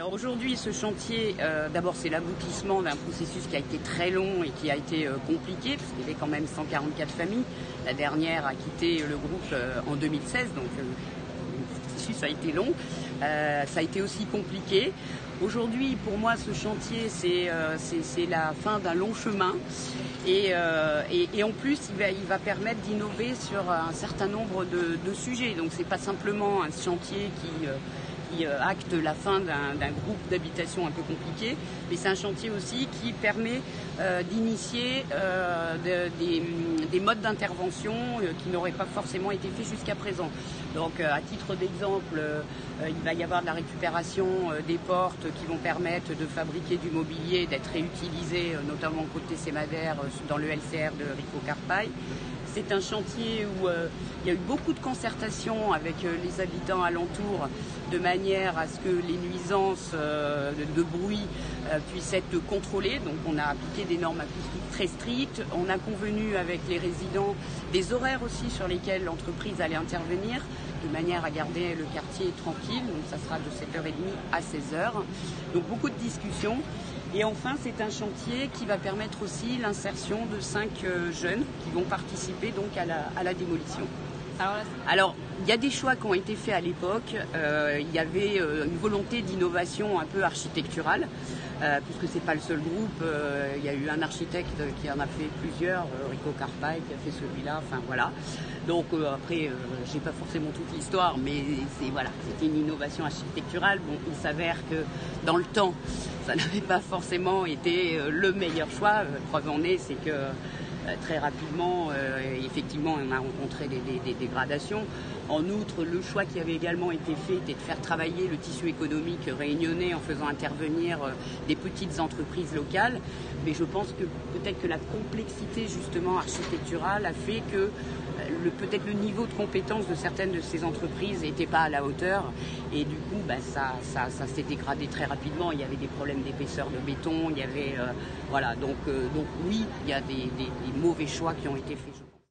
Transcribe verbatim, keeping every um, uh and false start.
Alors aujourd'hui, ce chantier, euh, d'abord c'est l'aboutissement d'un processus qui a été très long et qui a été euh, compliqué, parce qu'il y avait quand même cent quarante-quatre familles. La dernière a quitté le groupe euh, en deux mille seize, donc euh, le processus a été long. Euh, ça a été aussi compliqué. Aujourd'hui, pour moi, ce chantier, c'est euh, c'est la fin d'un long chemin. Et, euh, et, et en plus, il va, il va permettre d'innover sur un certain nombre de, de sujets. Donc, c'est pas simplement un chantier qui, euh, qui euh, acte la fin d'un groupe d'habitation un peu compliqué, mais c'est un chantier aussi qui permet euh, d'initier euh, de, des, des modes d'intervention euh, qui n'auraient pas forcément été faits jusqu'à présent. Donc, euh, à titre d'exemple, euh, il va y avoir de la récupération euh, des portes qui vont permettre de fabriquer du mobilier, d'être réutilisé, euh, notamment côté Sémadère, euh, dans le L C R de Rico Carpaille. C'est un chantier où euh, il y a eu beaucoup de concertation avec euh, les habitants alentours, de manière à ce que les nuisances euh, de, de bruit euh, puissent être contrôlées. Donc on a appliqué des normes acoustiques très strictes. On a convenu avec les résidents des horaires aussi sur lesquels l'entreprise allait intervenir, de manière à garder le quartier tranquille. Donc ça sera de sept heures trente à seize heures. Donc beaucoup de discussions. Et enfin, c'est un chantier qui va permettre aussi l'insertion de cinq euh, jeunes qui vont participer donc à la, à la démolition. Alors, là, Alors, il y a des choix qui ont été faits à l'époque. Euh, il y avait euh, une volonté d'innovation un peu architecturale, euh, puisque c'est pas le seul groupe. Euh, il y a eu un architecte qui en a fait plusieurs, euh, Rico Carpaille, qui a fait celui-là. Enfin voilà. Donc euh, après, euh, j'ai pas forcément toute l'histoire, mais c'est voilà, c'était une innovation architecturale. Bon, il s'avère que dans le temps, ça n'avait pas forcément été euh, le meilleur choix. Euh, preuve en est, c'est que euh, très rapidement, euh, effectivement, on a rencontré des, des, des dégradations. En outre, le choix qui avait également été fait était de faire travailler le tissu économique réunionnais en faisant intervenir euh, des petites entreprises locales. Mais je pense que peut-être que la complexité justement architecturale a fait que euh, peut-être le niveau de compétence de certaines de ces entreprises n'était pas à la hauteur. Et du coup, bah, ça, ça, ça s'est dégradé très rapidement. Il y avait des problèmes d'épaisseur de béton, il y avait... Euh, voilà, donc, euh, donc oui, il y a des, des, des mauvais choix qui ont été faits.